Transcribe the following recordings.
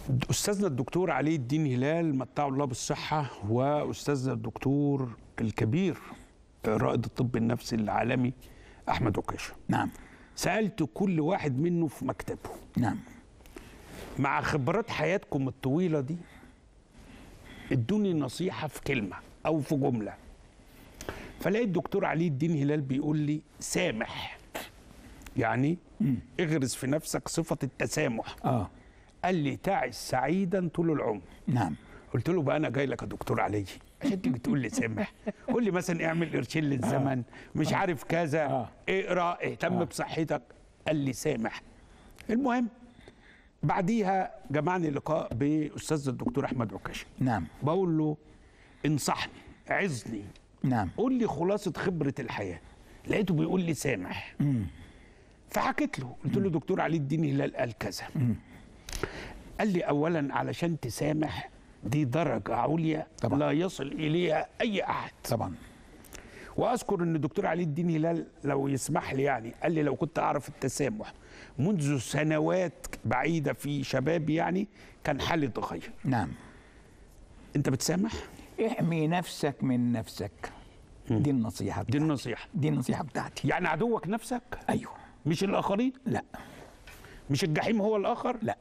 أستاذنا الدكتور علي الدين هلال متعه الله بالصحة، وأستاذنا الدكتور الكبير رائد الطب النفسي العالمي أحمد عكاشة. نعم. سألت كل واحد منه في مكتبه. نعم. مع خبرات حياتكم الطويلة دي ادوني نصيحة في كلمة أو في جملة. فلاقي الدكتور علي الدين هلال بيقول لي سامح، يعني اغرس في نفسك صفة التسامح. قال لي تعس سعيدا طول العمر. نعم. قلت له بقى انا جاي لك يا دكتور علي عشان تيجي تقول لي سامح. قول لي مثلا اعمل قرشين للزمن، مش عارف كذا، اقرا، اهتم بصحتك. قال لي سامح. المهم بعديها جمعني لقاء باستاذ الدكتور احمد عكاشة. نعم. بقول له انصحني، عظني، نعم، قول لي خلاصه خبره الحياه. لقيته بيقول لي سامح. فحكيت له، قلت له دكتور علي الدين هلال قال كذا. قال لي اولا علشان تسامح دي درجه عليا طبعا لا يصل اليها اي احد. طبعا. واذكر ان الدكتور علي الدين هلال لو يسمح لي يعني قال لي لو كنت اعرف التسامح منذ سنوات بعيده في شبابي يعني كان حالي اتغير. نعم. انت بتسامح؟ احمي نفسك من نفسك. دي النصيحه بتاعتي. دي النصيحه بتاعتي. يعني عدوك نفسك؟ ايوه. مش الاخرين؟ لا. مش الجحيم هو الاخر؟ لا.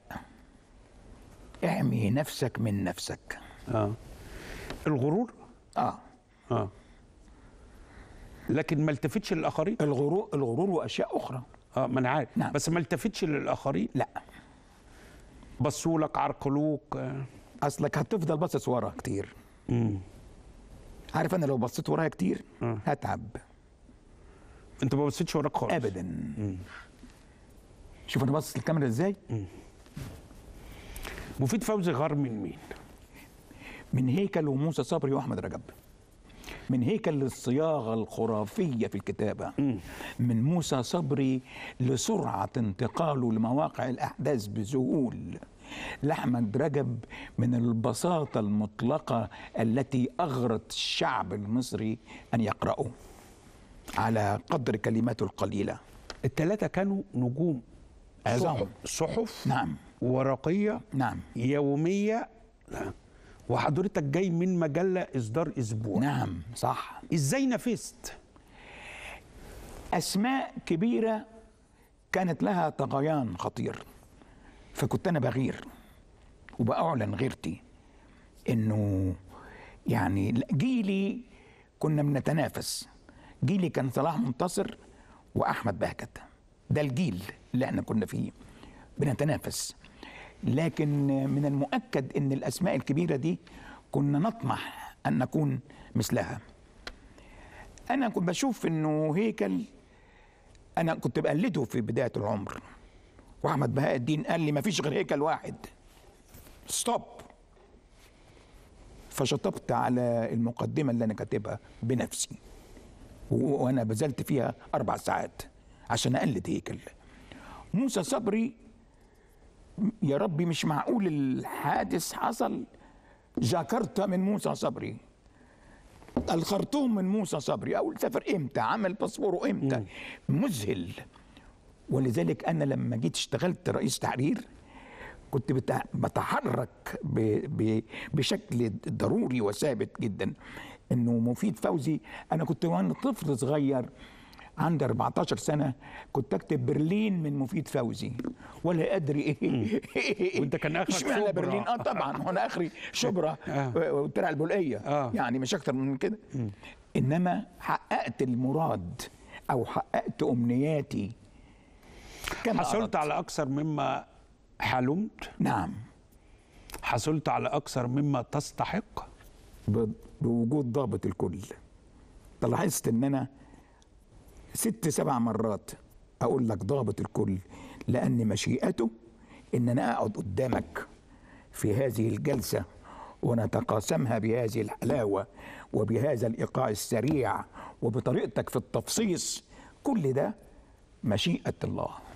احمي نفسك من نفسك. الغرور؟ اه لكن ما التفتش للاخرين؟ الغرور واشياء اخرى. ما انا عارف. نعم. بس ما التفتش للاخرين؟ لا. بصوا لك، عرقلوك. اصلك هتفضل باصص ورا كتير. عارف انا لو بصيت ورايا كتير هتعب. انت ما بصيتش وراك خالص ابدا. شوف انا باصص للكاميرا ازاي. مفيد فوزي غار من مين؟ من هيكل وموسى صبري واحمد رجب. من هيكل للصياغه الخرافيه في الكتابه. من موسى صبري لسرعه انتقاله لمواقع الاحداث بذهول. لأحمد رجب من البساطه المطلقه التي اغرت الشعب المصري ان يقرأوا على قدر كلماته القليله. الثلاثه كانوا نجوم عظام. صحف. نعم. ورقيه. نعم. يوميه. وحضرتك جاي من مجله اصدار اسبوع. نعم صح. ازاي نفست؟ اسماء كبيره كانت لها طغيان خطير، فكنت انا بغير وبأعلن غيرتي انه يعني جيلي كنا بنتنافس. جيلي كان صلاح منتصر واحمد بهجت، ده الجيل اللي احنا كنا فيه بنتنافس. لكن من المؤكد ان الاسماء الكبيره دي كنا نطمح ان نكون مثلها. انا كنت بشوف انه هيكل انا كنت بقلده في بدايه العمر، واحمد بهاء الدين قال لي ما فيش غير هيكل واحد، ستوب. فشطبت على المقدمه اللي انا كاتبها بنفسي، وانا بذلت فيها 4 ساعات عشان اقلد هيكل. موسى صبري يا ربي مش معقول الحادث حصل. جاكرتا من موسى صبري، الخرطوم من موسى صبري، أو سافر إمتى، عمل باسبوره إمتى. مذهل. ولذلك أنا لما جيت اشتغلت رئيس تحرير كنت بتحرك بشكل ضروري وثابت جدا إنه مفيد فوزي. أنا كنت وأنا طفل صغير عندي 14 سنة كنت أكتب برلين من مفيد فوزي ولا أدري إيه. وأنت كان آخرك اشمعنى برلين؟ طبعا وأنا آخري شبرا والترع البلقية. يعني مش أكتر من كده. إنما حققت المراد أو حققت أمنياتي. حصلت على أكثر مما حلمت. نعم. حصلت على أكثر مما تستحق بوجود ضابط الكل. لاحظت إن أنا 6-7 مرات أقول لك ضابط الكل، لأن مشيئته إن أنا أقعد قدامك في هذه الجلسة ونتقاسمها بهذه الحلاوة وبهذا الإيقاع السريع وبطريقتك في التفصيص. كل ده مشيئة الله.